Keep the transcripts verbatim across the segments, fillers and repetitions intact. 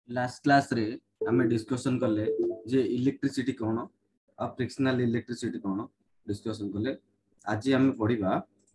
Last class रे हमें discussion कले जे इलेक्ट्रिसिटी कौन आ फ्रिक्शनल इलेक्ट्रिसिटी कौन डिस्कशन कले। आज हमें पढ़िबा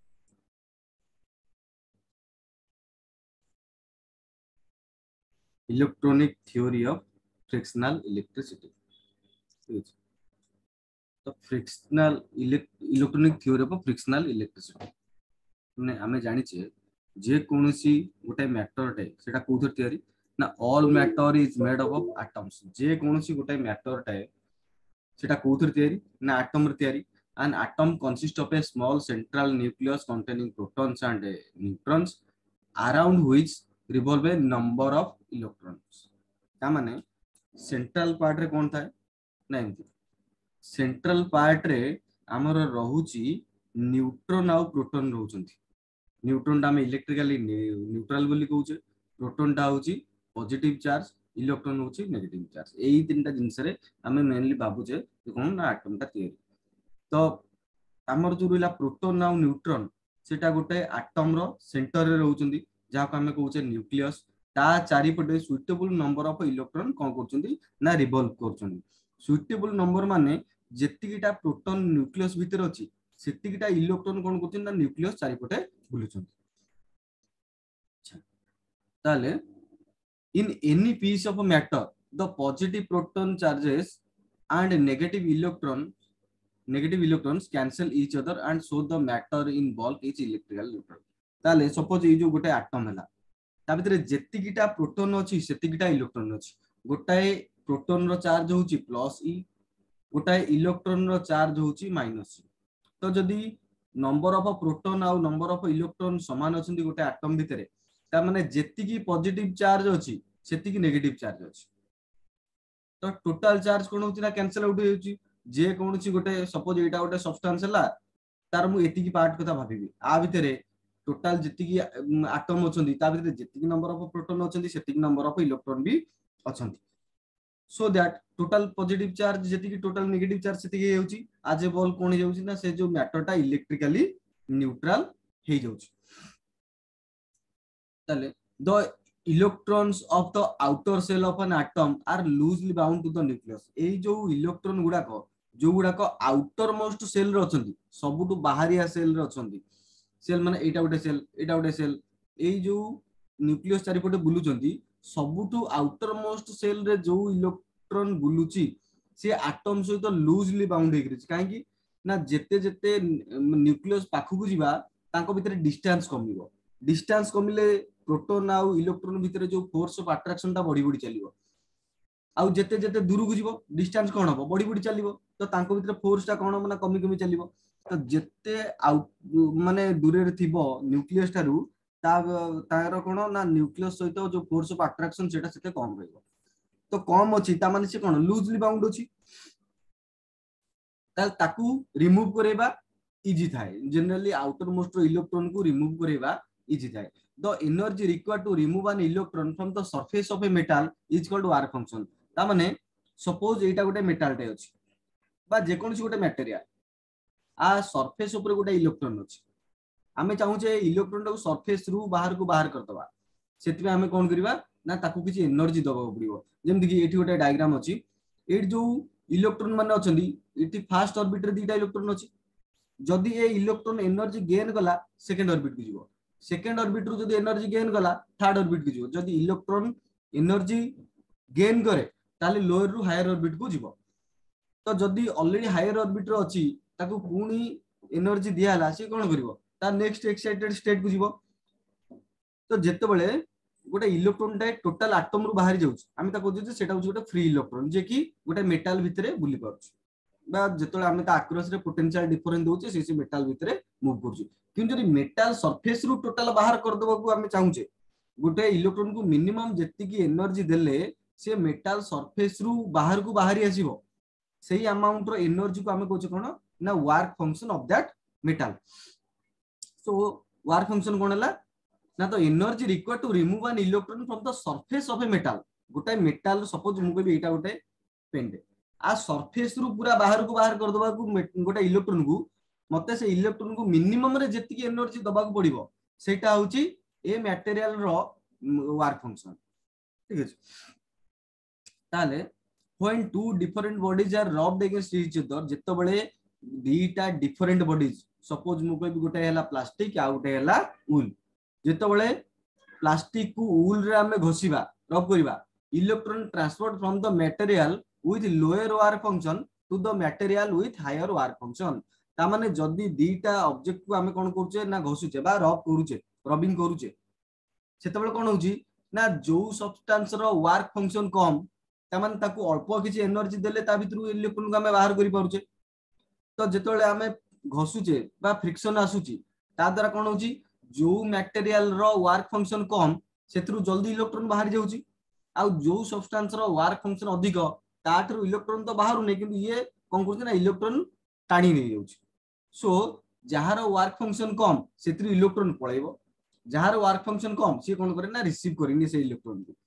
electronic theory of frictional electricity. ठीक है, तो frictional electronic theory of frictional electricity माने हमें जानि छे जे कोनोसी गोटे मैटर टे सेटा कोथर तयारी ना all matter is made up of atoms. जे कोनोसी गोटे मैटर टे सेटा कोथर तयारी ना एटम रे तयारी। an atom consists of a small central nucleus containing protons and uh, neutrons around which revolve a number of electrons। ता माने सेंट्रल पार्ट रे कोन थाए ना एमती सेंट्रल पार्ट रे हमर रहुची न्यूट्रॉन आउ प्रोटॉन रहउचंती। न्यूट्रॉन टा हम इलेक्ट्रिकली न्यूट्रल बोली कहउचे, प्रोटॉन टा होची पॉजिटिव चार्ज, इलेक्ट्रॉन होची नेगेटिव चार्ज। एई तीनटा जिंस रे हमें मेनली बाबुचे कोन ना एटम टा तयारी। तो हमर जो रहला प्रोटॉन आउ न्यूट्रॉन सेटा गोटे एटम रो सेंटर रे रहउचंती जा को हमें कहउचे न्यूक्लियस। ता चारि पटे सुइटेबल नंबर ऑफ इलेक्ट्रॉन कोन करचंती ना रिवॉल्व करचंती। सुइटेबल नंबर माने जेतिकिटा प्रोटॉन न्यूक्लियस भीतर अछि सेतिकिटा इलेक्ट्रॉन कोन करचंती ना न्यूक्लियस चारि पटे बुलुचंती। अच्छा ताले in any piece of matter the positive proton charges and negative electron negative electrons cancel each other and so the matter in bulk is electrical neutral। ताले सपोज ये जो गोटे एटम हैला ता भीतर जेतिकिटा प्रोटॉन अछि सेतिकिटा इलेक्ट्रॉन अछि। गोटाए प्रोटॉन रो चार्ज होची प्लस ई, गोटाए इलेक्ट्रॉन रो चार्ज होची माइनस ई। तो जदी नंबर ऑफ प्रोटॉन आउ नंबर ऑफ इलेक्ट्रॉन समान अछंती गोटे एटम भीतर ता माने जेतिकी पॉजिटिव चार्ज अछि सेतिकी नेगेटिव चार्ज अछि। तो टोटल चार्ज कोन होची ना कैंसिल आउट होची। जे कोनसी गोटे सपोज एटा गोटे सब्सटेंस हला तार मु एतिकी पार्ट कथा भाबिबी आ भितरे टोटल जेतिकी एटम अछंती ता भितरे जेतिकी नंबर ऑफ प्रोटॉन अछंती सेतिकी नंबर ऑफ इलेक्ट्रॉन भी अछंती। So that total positive charge जेतिकी टोटल नेगेटिव चार्ज सेतिकी हेउची। आज बॉल कोन हेउची ना से जो मैटर टा इलेक्ट्रिकली न्यूट्रल हे जाउची। तले the electrons of the outer shell of an atom are loosely bound to the nucleus। एई जो इलेक्ट्रॉन गुडा को जो गुडा को आउटर मोस्ट सेल रे अछंती सबुटु बाहरिया सेल रे अछंती। सेल माने एटा गोटे सेल एटा गोटे सेल एई जो न्यूक्लियस चारि पटे बुलुचंती सबुटु आउटर मोस्ट सेल रे जो इलेक्ट्रॉन बुलुची से एटम सहित लूजली बाउंड हे करिछि। काहे कि ना जेते जेते न्यूक्लियस पाखु को जिबा तांको भितर डिस्टेंस कमिवो। डिस्टेंस कमिले प्रोटॉन आउ इलेक्ट्रॉन भितर जो फोर्स ऑफ अट्रैक्शन ता बड़ी बड़ी चलिवो। आउ जेते जेते दूर को जिवो डिस्टेंस कोन हबो बड़ी बड़ी चलिवो। तो तांको भितर फोर्स ता कोन माने कमी कमी चलिवो। तो जेते आउ माने दूरे रे थिबो न्यूक्लियस थारु ता तार कोन ना न्यूक्लियस सहित जो फोर्स ऑफ अट्रैक्शन सेटा सेते कम रहइबो। तो कम अछि ता माने से कोन लूजली बाउंड अछि। ताल ताकू रिमूव करेबा इजी थाए। जनरली आउटर मोस्ट इलेक्ट्रॉन को रिमूव करेबा इजी थाए। The energy required to remove an electron from the surface of a metal is called work function। ता माने सपोज एटा गोटे मेटल टे अछि बा जे कोनसी गोटे मटेरियल आ सरफेस ऊपर गोटे इलेक्ट्रॉन अछि। आमे चाहू जे इलेक्ट्रॉन को सरफेस रु बाहर को बाहर करतबा सेति में आमे कोन करिबा ना ताकू किछि एनर्जी दबा पड़िबो। जेमति कि एठी गोटे डायग्राम अछि एठी जो इलेक्ट्रॉन माने अछंती एठी फर्स्ट ऑर्बिट रे दीटा इलेक्ट्रॉन अछि। जदी ए इलेक्ट्रॉन एनर्जी गेन कला सेकंड ऑर्बिट को जिवो। सेकेंड ऑर्बिट रु जदी एनर्जी गेन कला थर्ड ऑर्बिट को जिवो। जदी इलेक्ट्रॉन एनर्जी गेन करे ताले लोअर रु हायर ऑर्बिट को जिवो। तो जदी ऑलरेडी हायर ऑर्बिट रो अछि ताकू पुनी एनर्जी दियाला से कोन करिवो ता नेक्स्ट एक्साइटेड स्टेट को जिवो। तो जेते बेले गोटे इलेक्ट्रॉन टा टोटल एटम रु बाहर जाउछ आमे ता कहू जे सेटा गोटे फ्री इलेक्ट्रॉन जे कि गोटे मेटल भितरे बुली पाउछ बा जेतोले आमे ता अक्रॉस रे पोटेंशियल डिफरेंस दोचे से से मेटल भितरे मूव करछु। किंतु जदी मेटल सरफेस रु टोटल बाहर कर दबो को आमे चाहूचे गोटे इलेक्ट्रॉन को मिनिमम जेति की एनर्जी देले से मेटल सरफेस रु बाहर को बाहरी आसीबो सेही अमाउंट रो एनर्जी को आमे कहूचे कोन ना work function of that metal. So work function कोन हला ना तो energy required to remove an electron from the surface of a metal. गोटे मेटल सपोज मु कहबी एटा गोटे पेन आ सरफेस रु पूरा बाहर को बाहर कर दबा को गोटे इलेक्ट्रॉन को मते से इलेक्ट्रॉन को मिनिमम रे जेतिकी एनर्जी दबा को पड़िबो सेटा होची ए मटेरियल रो वर्क फंक्शन। ठीक अछि। ताले when two different bodies are rubbed against each other जेतो बड़े दीटा different bodies suppose मु कोई गोटे हैला प्लास्टिक आ गोटे हैला वूल जेतो बड़े प्लास्टिक को वूल रे हमें घोसीबा रब करिबा electron transfer from the material with lower work function to the material with higher work function ता माने जदी दीटा ऑब्जेक्ट को हमें कोन करूचे ना घोसुचे बा रब करूचे रबिंग करूचे सेते बळे कोन होउची ना जो सब्सटेंस रो वर्क फंक्शन कम तमन ताकू अल्प किछि एनर्जी देले ता भितरु इलेक्ट्रॉन को हमें बाहर करि पारुचे तो जेतोले हमें घसुचे बा फ्रिक्शन आसुची ता द्वारा कोन होउची जो मटेरियल रो वर्क फंक्शन कम सेतरु जल्दी इलेक्ट्रॉन बाहर जाउची आ जो सब्सटेंस रो वर्क फंक्शन अधिक ताठरु इलेक्ट्रॉन तो बाहर नै किंतु ये कोन करछ ना इलेक्ट्रॉन टाणी नै जाउची सो जहार वर्क फंक्शन कम सेतरु इलेक्ट्रॉन पळैबो जहार वर्क फंक्शन कम सी कोन करे ना रिसीव करिनी से इलेक्ट्रॉन को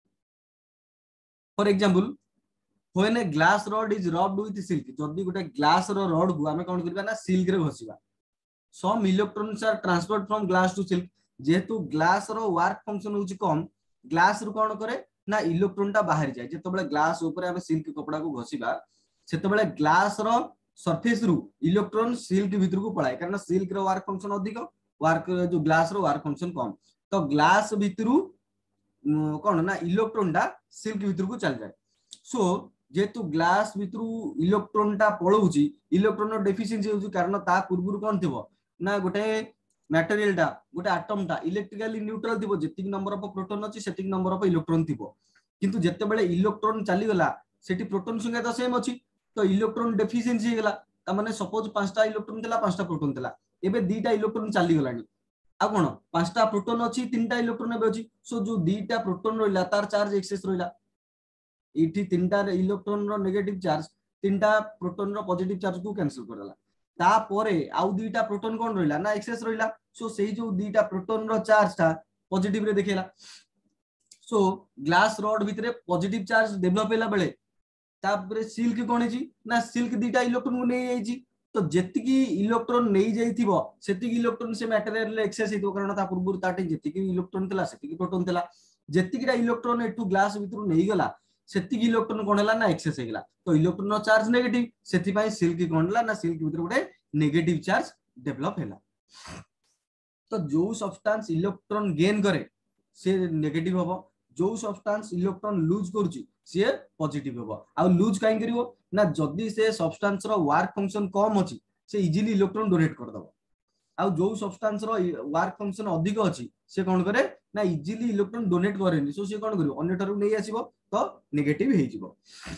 for example when a glass rod is rubbed with silk जदी गोटे ग्लास रो रॉड को हमें कोन करबा ना सिल्क रे घसीबा some electrons are transferred from glass to silk जेतु ग्लास रो वर्क फंक्शन होची कम ग्लास रो कोन करे ना इलेक्ट्रॉन टा बाहर जाय जेतो बळे ग्लास ऊपर हमें सिल्क कपड़ा को घसीबा सेतो बळे ग्लास रो सरफेस रु इलेक्ट्रॉन सिल्क भीतर को पळाय कारण सिल्क रो वर्क फंक्शन अधिक वर्क जो ग्लास रो वर्क फंक्शन कम तो ग्लास भितरु कोन ना इलेक्ट्रॉन टा सिल्क भितर को चल जाय सो जेतु ग्लास भितरु इलेक्ट्रॉन टा पळौची इलेक्ट्रॉन रो डेफिशिएंसी होची कारण ता पूर्वरु कोन थिबो ना गोटे मटेरियल टा गोटे एटम टा इलेक्ट्रिकली न्यूट्रल थिबो जेतिक नंबर ऑफ प्रोटॉन अछि सेतिक नंबर ऑफ इलेक्ट्रॉन थिबो किंतु जत्ते बेले इलेक्ट्रॉन चली गला सेठी प्रोटॉन संख्या तो सेम अछि तो इलेक्ट्रॉन डेफिशिएंसी गेला त माने सपोज पांचटा इलेक्ट्रॉन देला पांचटा प्रोटॉन देला एबे दीटा इलेक्ट्रॉन चली गलानी आ कोन पांचटा प्रोटॉन अछि तीनटा इलेक्ट्रॉन एबे अछि सो जो दीटा प्रोटॉन रहिला तार चार्ज एक्सेस रहिला इठी तीनटा इलेक्ट्रॉन रो नेगेटिव चार्ज तीनटा प्रोटॉन रो पॉजिटिव चार्ज को कैंसिल करला ता परे आउ दीटा प्रोटॉन कोन रहिला ना एक्सेस रहिला सो सेही जो दीटा प्रोटॉन रो चार्ज ता पॉजिटिव रे देखेला सो ग्लास रॉड भितरे पॉजिटिव चार्ज डेवलप हैला बेले तापरे सिल्क कोन हेची ना सिल्क दीटा इलेक्ट्रॉन को नै आइची तो जेतिकी इलेक्ट्रॉन नै जाइथिबो सेतिकी इलेक्ट्रॉन से मटेरियल रे एक्सेस हेतो कारण ता पूर्व ताटे जेतिकी इलेक्ट्रॉन तला सेतिकी प्रोटॉन तला जेतिकीटा इलेक्ट्रॉन एटू ग्लास भितरु नै गला सेतिकी इलेक्ट्रॉन कोन हला ना एक्सेस हे गला तो इलेक्ट्रॉन रो चार्ज नेगेटिव सेति पई सिल्क कोन हला ना सिल्क भितर गोटे नेगेटिव चार्ज डेवलप हैला तो जो सब्सटेंस इलेक्ट्रॉन गेन करे से नेगेटिव होबो जो सब्सटेंस इलेक्ट्रॉन लूज करूची से पॉजिटिव होबो आ लूज काई करिवो ना जदी से सब्सटेंस रो वर्क फंक्शन कम अछि से इजीली इलेक्ट्रॉन डोनेट कर दबो आ जो सब्सटेंस रो वर्क फंक्शन अधिक अछि से कोन करे ना इजीली इलेक्ट्रॉन डोनेट करेनी सो से कोन करिवो अन्य ठारू नै आसीबो तो नेगेटिव हे जिवो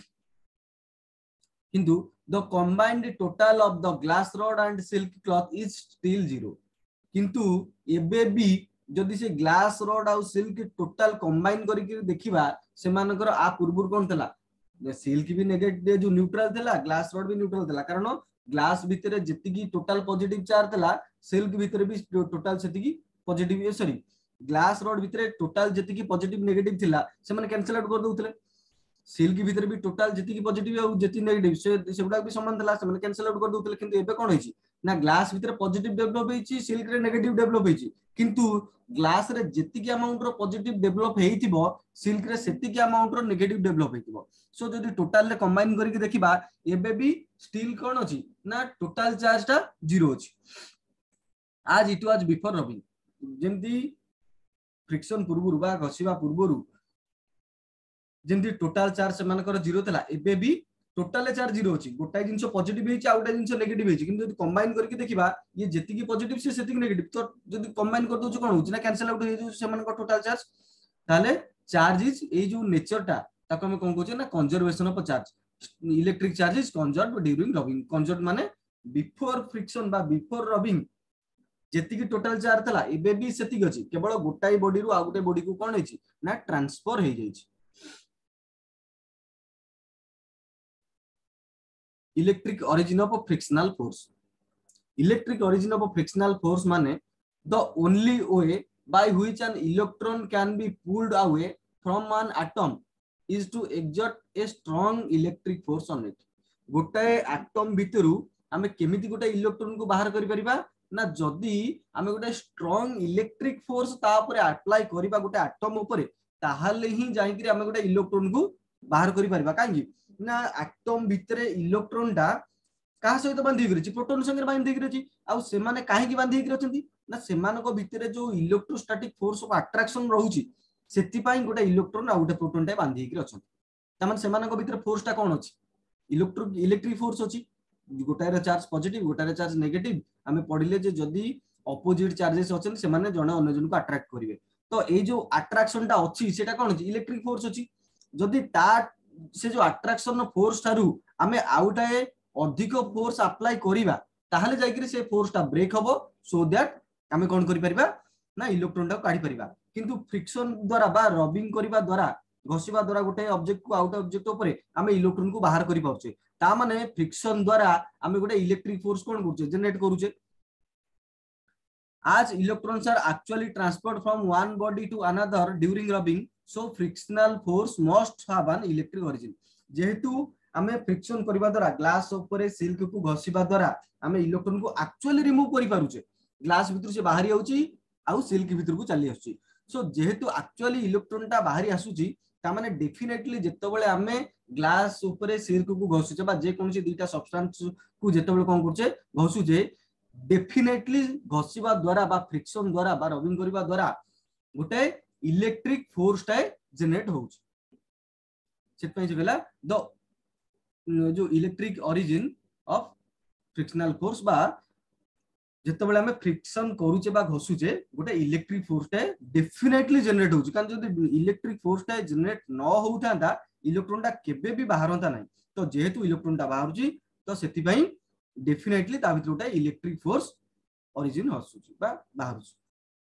किंतु the combined total of the glass rod and silk cloth is still zero किंतु एबे भी जदि से ग्लास रॉड आ सिल्क टोटल कंबाइन करिक देखिबा से मानकर आ पूर्व कोन तला सिल्क भी नेगेटिव जो न्यूट्रल तला ग्लास रॉड भी न्यूट्रल तला कारण ग्लास भितरे जतिकी टोटल पॉजिटिव चार्ज तला सिल्क भितरे भी टोटल सेतिकी पॉजिटिव सॉरी ग्लास रॉड भितरे टोटल जतिकी पॉजिटिव नेगेटिव थिला से माने कैंसिल आउट कर दोतले सिल्क भितर भी टोटल जति की पॉजिटिव और जति नेगेटिव से सेबडा भी समान थला से माने कैंसिल आउट कर दोतले किंतु एबे कोन होईची ना ग्लास भितर पॉजिटिव डेवलप होईची सिल्क रे नेगेटिव डेवलप होईची किंतु ग्लास रे जति की अमाउंट रो पॉजिटिव डेवलप हेइतिबो सिल्क रे सेति की अमाउंट रो नेगेटिव डेवलप हेइतिबो सो जदि टोटल रे कंबाइन करके देखिबा एबे भी स्टील कोन अछि ना टोटल चार्ज ता जीरो अछि आज इट वाज बिफोर रबिंग जेंती फ्रिक्शन पूर्वरु बा घसीबा पूर्वरु जेंती टोटल चार्ज से मानकर जीरो तला एबे भी टोटल चार्ज जीरो अछि गोटाई जिंसो पॉजिटिव हेछि आ गोटाई जिंसो नेगेटिव हेछि किंतु जदि कंबाइन करके देखिबा ये जेति की पॉजिटिव से सेति की नेगेटिव तो जदि कंबाइन कर दोछु कोन होछि ना कैंसिल आउट हे जो से मानकर टोटल चार्ज ताले चार्ज इज ए जो नेचर टा ताको हम कोन कहछे ना conservation of charge electric charge is conserved during rubbing conserved माने बिफोर फ्रिक्शन बा बिफोर रबिंग जेति की टोटल चार्ज तला एबे भी सेति की अछि केवल गोटाई बॉडी रु आ गोटे बॉडी को कोन हेछि ना ट्रांसफर हे जाइछि electric origin of a frictional force electric origin of a frictional force माने the only way by which an electron can be pulled away from an atom is to exert a strong electric force on it गोटे atom भितरु हमें केमिति गोटे electron को बाहर करि परिबा ना जदी हमें गोटे स्ट्रांग इलेक्ट्रिक फोर्स ता ऊपर अप्लाई करिबा गोटे एटम ऊपर ताहाले ही जाई कि हमें गोटे इलेक्ट्रॉन को बाहर करि परबा काहे ना एटम भितर इलेक्ट्रॉन टा कहा सहित बांधी रही प्रोटॉन संगे बांधी रही आ से माने काहे बांधी रही ना सेमानको भितर जो इलेक्ट्रोस्टैटिक फोर्स ऑफ अट्रैक्शन रहउची सेति पई गोटे इलेक्ट्रॉन आ गोटे प्रोटॉन टा बांधी के अछन तमन सेमानको भितर फोर्स टा कोन अछि इलेक्ट्रो इलेक्ट्रिक फोर्स अछि गोटारे चार्ज पॉजिटिव गोटारे चार्ज नेगेटिव आमे पढिले जे जदी ऑपोजिट चार्जेस अछन से माने जने अन्य जन को अट्रैक्ट करिवे तो ए जो अट्रैक्शन टा अछि सेटा कोन अछि इलेक्ट्रिक फोर्स अछि जदी ता से जो अट्रैक्शन फोर्स थारु आमे आउटाए अधिक फोर्स अप्लाई करिबा ताहले जायकरी से फोर्स टा ब्रेक हबो सो दैट आमे कोन करि परिबा ना इलेक्ट्रॉन टा काढी परिबा किंतु फ्रिक्शन द्वारा बा रबिंग करिबा द्वारा घसिबा द्वारा गोटे ऑब्जेक्ट को आउट ऑब्जेक्ट ऊपर आमे इलेक्ट्रॉन को बाहर करि पाउचे ता माने फ्रिक्शन द्वारा आमे गोटे इलेक्ट्रिक फोर्स कोन करूचे जनरेट करूचे as electrons are actually transferred from one body to another during rubbing so frictional force must have an electric origin जेहेतु आमे फ्रिक्शन करबा द्वारा ग्लास ऊपर सिल्क को घसिबा द्वारा आमे इलेक्ट्रॉन को एक्चुअली रिमूव करि पारुचे ग्लास भीतर से बाहरी आउची आउ सिल्क भीतर को चली आसुची सो जेहेतु एक्चुअली इलेक्ट्रॉन टा बाहरी आसुची ता माने डेफिनेटली जेतेबेले आमे ग्लास ऊपर सिल्क को घसुचे बा जे कोनसी दुईटा सब्सटेंस को जेतेबेले कोन करचे घसुचे डेफिनेटली घसिबा द्वारा बा फ्रिक्शन द्वारा बा रबिंग करबा द्वारा गोटे इलेक्ट्रिक फोर्स टाए जनरेट होउछ सेट पई जेला द जो electric origin of frictional force बा जेतेबेले हमें फ्रिक्शन करूचे बा घसुचे गोटे इलेक्ट्रिक फोर्स टाए डेफिनेटली जनरेट होउछ कारण जदी इलेक्ट्रिक फोर्स टाए जनरेट न होउथांता इलेक्ट्रॉन टा केबे भी बाहरंता नाही तो जेहेतु इलेक्ट्रॉन टा बाहरची तो सेति पई डेफिनेटली ता भीतर गोटे इलेक्ट्रिक फोर्स ओरिजिन हसुची बा बाहरची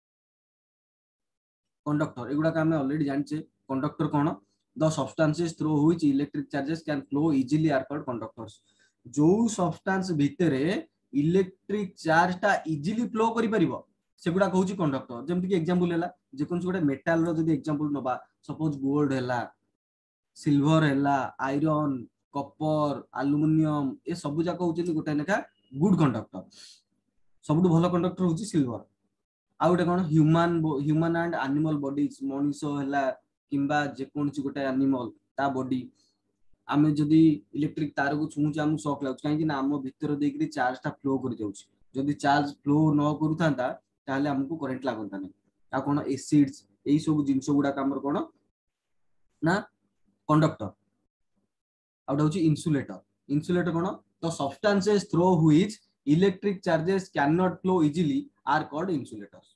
कंडक्टर एगुडा का हमें ऑलरेडी जानचे कंडक्टर कोन the substances through which electric charges can flow easily are called conductors जो सब्सटेंस भीतर इलेक्ट्रिक चार्ज ता इजीली फ्लो करि परिबो सेगुडा कहूची कंडक्टर जेमति कि एग्जांपल हैला जे कोन गोटे मेटल रो जदी एग्जांपल नबा सपोज गोल्ड हैला सिल्वर हैला आयरन कॉपर एल्युमिनियम ए सब जाक होचेनी गोटे नेखा गुड कंडक्टर सबटु भलो कंडक्टर होची सिल्वर आ गोटे कोन human human and animal bodies मनुष्य हैला किंबा जे कोनसी गोटे एनिमल ता बॉडी आमे जदी इलेक्ट्रिक तार को छुमुचे हम शॉक लागछ काहे कि ना हम भीतर देकरी चार्ज ता फ्लो कर जाउछ जदी चार्ज फ्लो न करूथांता ताले हमको करंट लागंता नै आ कोन एसिड्स एई सब जिंस गुडा कामर कोन ना कंडक्टर आउट होची इंसुलेटर इंसुलेटर कोन तो substances through which electric charges can not flow easily are called insulators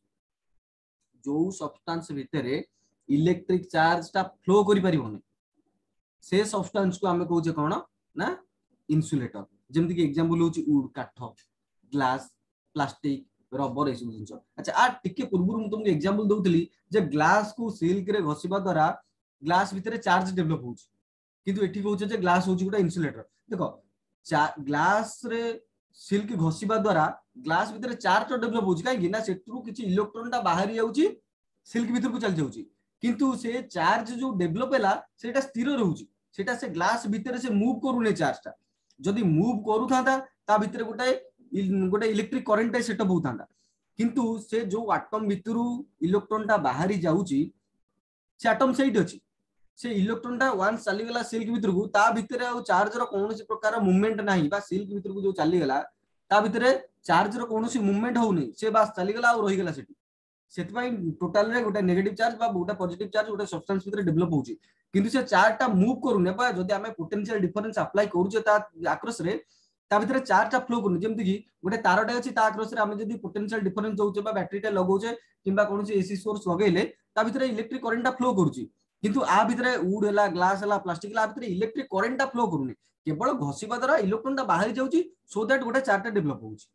जो सब्सटेंस भितरे इलेक्ट्रिक चार्ज ता फ्लो करि परिबोनी से सब्सटेंस को हमें कहूचे कोन ना इंसुलेटर जेमति कि एग्जांपल होची वुड काठ ग्लास प्लास्टिक रबर एसु जिंस अच्छा आ टिके पूर्व हम तुमको एग्जांपल दउतली जे ग्लास को सिल्क रे घसिबा द्वारा ग्लास भितरे चार्ज डेवलप होची किंतु एठी कहूचे जे ग्लास होची गोटा इंसुलेटर देखो ग्लास रे सिल्क घसिबा द्वारा ग्लास भितरे चार्ज डेवलप होची काहे कि ना सेट्रु किछि इलेक्ट्रॉन टा बाहरी जाउची सिल्क भीतर को चल जाउची किंतु से चार्ज जो डेवलप हैला सेटा स्थिर रहउची सेटा से ग्लास भीतर से मूव करूने चार्ज टा जदी मूव करू थांता ता भीतर गोटे गोटे इलेक्ट्रिक करंट सेटअप होतांता किंतु से जो एटम भीतरु इलेक्ट्रॉन टा बाहरी जाउची से एटम सेट अछि से इलेक्ट्रॉन टा वंस चली गेला सिल्क भीतर को ता भीतर आ चार्ज रो कोनोसी प्रकार मूवमेंट नाही बा सिल्क भीतर को जो चली गेला ता भीतर चार्ज रो कोनोसी मूवमेंट होउनी से बस चली गेला आ रहि गेला सेठी सेति पई टोटल रे गोटे नेगेटिव चार्ज बा गोटे पॉजिटिव चार्ज गोटे सब्सटेंस भीतर डेवलप होउची किंतु से चार्ज टा मूव करूने बा जदी हमें पोटेंशियल डिफरेंस अप्लाई करूचे ता आक्रॉस रे ता भीतर चार्ज टा फ्लो करूने जेमति कि गोटे तारटा अछि ता आक्रॉस रे हमें जदी पोटेंशियल डिफरेंस दउचे बा बैटरी टा लगौचे किंबा कोनोसी एसी सोर्स लगेले ता भीतर इलेक्ट्रिक करंट टा फ्लो करूची किंतु आ भीतर वुड हैला ग्लास हैला प्लास्टिक हैला भीतर इलेक्ट्रिक करंट टा फ्लो करूने केवल घसिबा द्वारा इलेक्ट्रॉन टा बाहर जाउची सो दैट गोटे चार्ज टा डेवलप होउची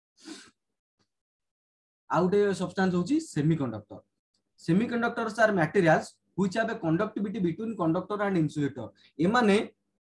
आउटे सब्सटेंस होची semiconductor semiconductors are materials which have a conductivity between conductor and insulator a माने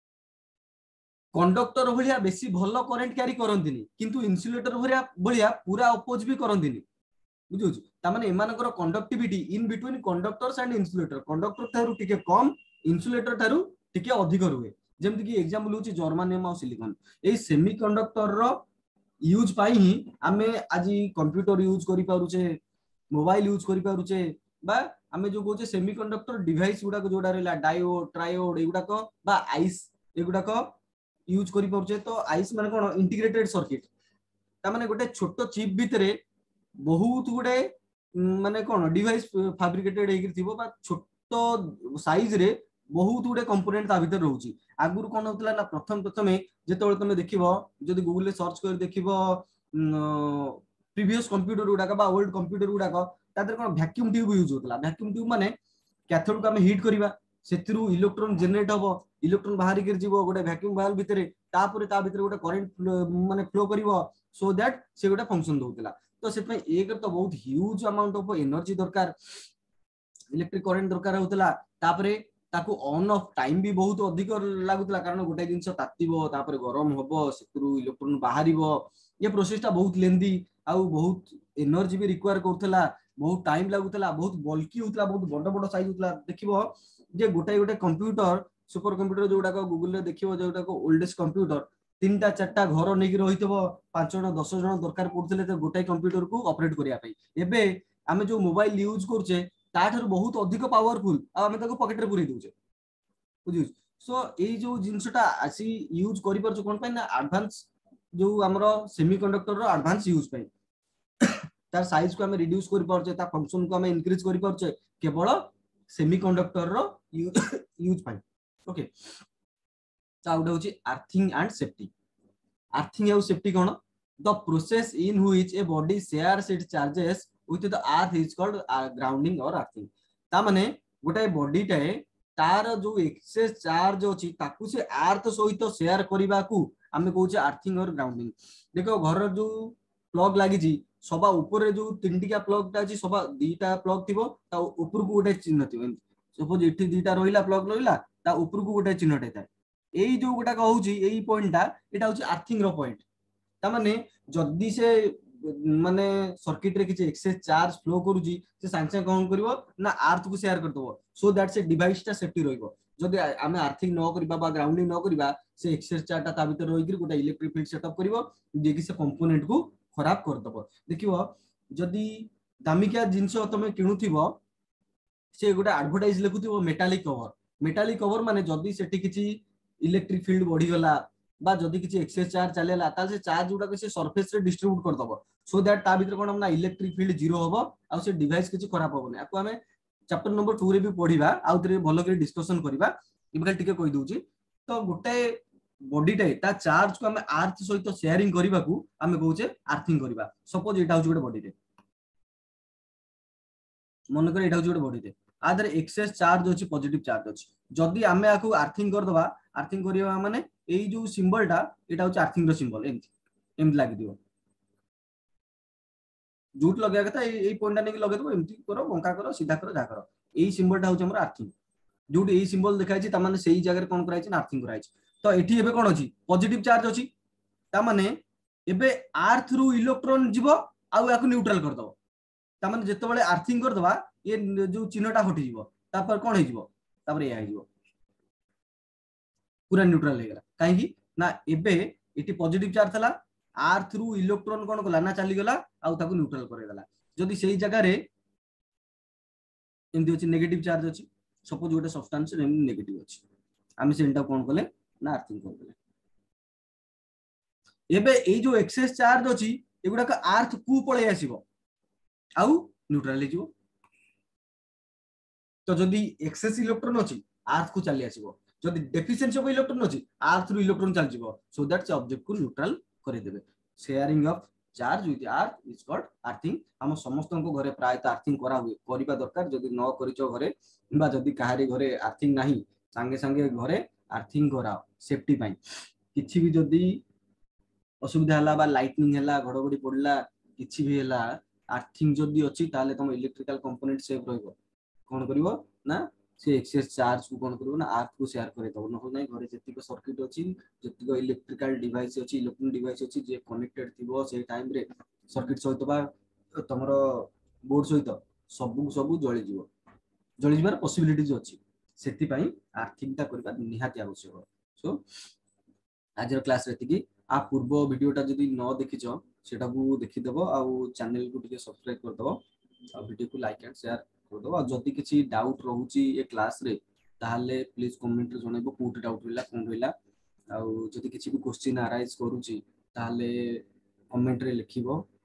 कंडक्टर भलिया बेसी भलो करंट कैरी करंतिनी किंतु इंसुलेटर भलिया भलिया पूरा अपोज भी करंतिनी बुझुछ ता माने एमानकर conductivity in between conductors and insulator conductor थारु टिके कम इंसुलेटर थारु टिके अधिक रुए जेमति कि एग्जांपल होची जर्मानियम और सिलिकॉन ए सेमीकंडक्टर रो यूज पाई ही आमे आज कंप्यूटर यूज करि पारुचे मोबाइल यूज करि पारुचे बा आमे जो कहूचे सेमीकंडक्टर डिवाइस गुडा जोड़ा रहला डायोड ट्रायोड एगुडा को बा आइस एगुडा को यूज करि परछे। तो आइस माने कोन इंटीग्रेटेड सर्किट ता माने गोटे छोटो चिप भितरे बहुत गुडे माने कोन डिवाइस फैब्रिकेटेड हेगिर थिबो बा छोटो साइज रे बहुत गुडे कंपोनेंट ता भितर रहउची। आगुर कोन होतला ना प्रथम प्रथमे जेतोळे तमे देखिबो जदि गूगल रे सर्च कर देखिबो प्रीवियस कंप्यूटर गुडा बा ओल्ड कंप्यूटर गुडा तादर कोन वैक्यूम ट्यूब यूज होतला। वैक्यूम ट्यूब माने कैथोड को हमें हीट करिबा सेतिरु इलेक्ट्रॉन जनरेट हबो इलेक्ट्रॉन बाहरी कर जीवो गोटे वैक्यूम वाल्व भितरे तापरे ता भितरे गोटे करंट माने फ्लो करिवो सो दैट से गोटे फंक्शन दोतला। तो से पय एक तो बहुत ह्यूज अमाउंट ऑफ एनर्जी दरकार इलेक्ट्रिक करंट दरकार होतला। तापरे ताकू ऑन ऑफ टाइम भी बहुत अधिक लागुतला कारण गोटे जिंस तातिबो तापरे गरम हबो सेतिरु इलेक्ट्रॉन बाहरिबो ये प्रोसेस ता बहुत लेंदी आउ बहुत एनर्जी भी रिक्वायर करथला बहुत टाइम लागुतला बहुत बल्की होतला बहुत बड़ बड़ साइज होतला। देखिबो जे गोटे गोटे कंप्यूटर सुपर कंप्यूटर जोडा को गूगल रे देखिबो जोडा को ओल्डेस्ट कंप्यूटर तीनटा चारटा घर नै कि रहितबो पांच जण दस जण दरकार पड़थले तो गोटे कंप्यूटर को ऑपरेट करिया पई। एबे आमे जो मोबाइल यूज करछे ताठर बहुत अधिक पावरफुल आ आमे ताको पॉकेट रे पुरी दउछे बुझियो। सो ए जो जिंसटा आसी यूज करि परछ कोन पय ना एडवांस जो हमरो सेमीकंडक्टर रो एडवांस यूज पय तार साइज को हमें रिड्यूस कर परछे ता फंक्शन को हमें इंक्रीज कर परछे केवल सेमीकंडक्टर रो यूज पाई। ओके ता उडा होची earthing and safety. Earthing and safety कोन the process in which a body shares its charges with the earth is called grounding और अर्थिंग। ता माने गोटे बॉडी टाए तार जो एक्सेस चार्ज अछि ताकू से अर्थ सहित शेयर करबा को हमें कहूचे अर्थिंग और ग्राउंडिंग। देखो घर जो प्लग लागि जी सबा ऊपर जो तीनटिका प्लग ता अछि सबा दीटा प्लग थिबो ता ऊपर को गोटे चिन्ह थिबो सपोज एठी दीटा रोइला प्लग रोइला ता ऊपर को गोटे चिन्हटे थाए एई जो गोटा कहउची एई पॉइंट ता एटा होची अर्थिंग रो पॉइंट। ता माने जदी से माने सर्किट रे किछ एक्सेस चार्ज फ्लो करूची से सांग सांग कोन करबो ना अर्थ को शेयर कर दबो सो दैट से डिवाइस ता सेफ्टी रहइबो। जदी आमे अर्थिंग न करबा बा ग्राउंडिंग न करबा से एक्सेस चार्ज ता ता भीतर रहि गिर गोटा इलेक्ट्रिक फील्ड सेटअप करबो जे कि से कंपोनेंट को खराब कर दबो। देखिबो जदी दामिकिया जिंस तमे किनुथिबो से गोटा एडवर्टाइज लिखुथिबो मेटालिक कवर मेटालिक कवर माने जदी सेठी किछि इलेक्ट्रिक फील्ड बढ़ी गला बा जदी किछि एक्सेस चार्ज चलेला ता से चार्ज गुडा से सरफेस रे डिस्ट्रीब्यूट कर दबो सो दैट ता भीतर कोन ना इलेक्ट्रिक फील्ड जीरो होबो आ से डिवाइस किछि खराब होबो नै। आको हमें चैप्टर नंबर टू रे भी पढिबा आ उतरे भलो के डिस्कशन करबा इबका टिके कहि दउची। तो गोटे बॉडी टाइ ता चार्ज को हमें अर्थ सहित शेयरिंग करबा को हमें कहूचे अर्थिंग करबा। सपोज एटा होची गोटे बॉडी रे मन कर एटा होची गोटे बॉडी रे आदर एक्सेस चार्ज अछि पॉजिटिव चार्ज अछि जदी हमें आको अर्थिंग कर दबा अर्थिंग करिया माने एई जो सिंबल टा एटा होची अर्थिंग रो सिंबल एमति एमति लागि दियो जूट लगे कथा एई पॉइंट ने लगे दबो एमति करो बंका करो सीधा करो जा करो एई सिंबल टा होची हमर अर्थिंग जूट एई सिंबल देखाइ छि ता माने सेई जगह रे कोन कराइ छि ना अर्थिंग कराइ छि। तो एठी एबे कोन अछि पॉजिटिव चार्ज अछि ता माने एबे अर्थ रु इलेक्ट्रॉन जीवो आ याकू न्यूट्रल कर दबो ता माने जते बेले अर्थिंग कर दबा ये जो चिन्हटा हटि जीवो तापर कोन हे जीवो तापर या हे जीवो पूरा न्यूट्रल हे गला काहे कि ना एबे एठी पॉजिटिव चार्ज थला अर्थ रु इलेक्ट्रॉन कोन कला ना चली गला आ ताकू न्यूट्रल करे गला जदी सेही जगह रे एमदी अछि नेगेटिव चार्ज अछि सपोज गोटे सब्सटेंस रे नेगेटिव अछि आमे सेंटा कोन कले ना अर्थिंग कर देले। एबे एई जो एक्सेस चार्ज अछि एगुडा का अर्थ कु पळे आसीबो आउ न्यूट्रल हे जीवो। तो जदी एक्सेस इलेक्ट्रॉन अछि अर्थ को चली आसीबो जदी डेफिशिएंसी ऑफ इलेक्ट्रॉन अछि अर्थ रु इलेक्ट्रॉन चल जीवो सो दैट से ऑब्जेक्ट को न्यूट्रल करे देबे। Sharing of charge with earth is called earthing. हम समस्त को घरे प्राय अर्थिंग करा हुए करिबा दरकार जदी न करिचो घरे बा जदी काहारी घरे अर्थिंग नाही संगे संगे घरे अर्थिंग कराओ सेफ्टी पई किछि भी जदी असुविधा हला बा लाइटनिंग हला घडघडी पडला किछि भी हला अर्थिंग जदी अछि ताले तम इलेक्ट्रिकल कंपोनेंट सेफ रहइबो कोन करिवो ना से एक्सेस चार्ज को कोन करिवो ना अर्थ को शेयर करे दबो न हो नै घरे जतिक सर्किट अछि जतिक इलेक्ट्रिकल डिवाइस अछि इलेक्ट्रॉनिक डिवाइस अछि जे कनेक्टेड थिबो से टाइम रे सर्किट सहित बा तमरो बोर्ड सहित सब सब जळि जीवो जळि जीवार पॉसिबिलिटीज अछि सेति पई अर्थिंग ता करबा निहाती आवश्यक। सो आज रो क्लास रेति की आ पूर्व वीडियोटा जदी न देखिचो सेटा को देखि देबो आ चैनल को टिके सब्सक्राइब कर दबो आ वीडियो को लाइक एंड शेयर करदो जदि किसी डाउट रोची ए क्लास रे ताहले प्लीज कमेंट रे जणैबो कोट डाउट रहिला कोन रहिला आउ जदि किसी भी क्वेश्चन अराइज करूची ताहले कमेंट रे लिखिबो